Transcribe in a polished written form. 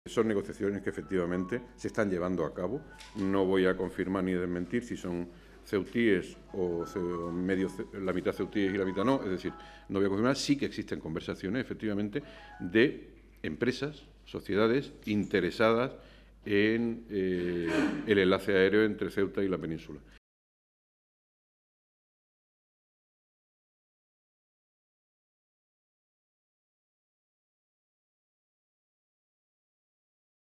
Son negociaciones que efectivamente se están llevando a cabo. No voy a confirmar ni desmentir si son ceutíes o la mitad ceutíes y la mitad no. Es decir, no voy a confirmar. Sí que existen conversaciones, efectivamente, de empresas, sociedades interesadas en el enlace aéreo entre Ceuta y la península.